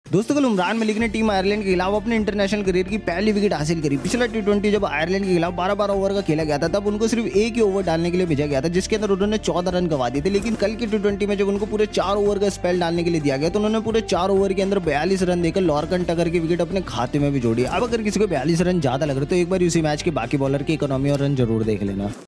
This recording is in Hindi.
दोस्तों कल उमरान मलिक ने टीम आयरलैंड के खिलाफ अपने इंटरनेशनल करियर की पहली विकेट हासिल करी। पिछला टी20 जब आयरलैंड के खिलाफ 12-12 ओवर का खेला गया था तब उनको सिर्फ एक ही ओवर डालने के लिए भेजा गया था, जिसके अंदर उन्होंने 14 रन गवा दिए थे। लेकिन कल के टी20 में जब उनको पूरे 4 ओवर का स्पेल डालने के लिए दिया गया तो उन्होंने पूरे 4 ओवर के अंदर 42 रन देकर लॉर्कन टकर की विकेट अपने खाते में भी जोड़ी। अब अगर किसी को 42 रन ज्यादा लग रहे तो एक बार उसी मैच के बाकी बॉलर की इकोनॉमी और रन जरूर देख लेना।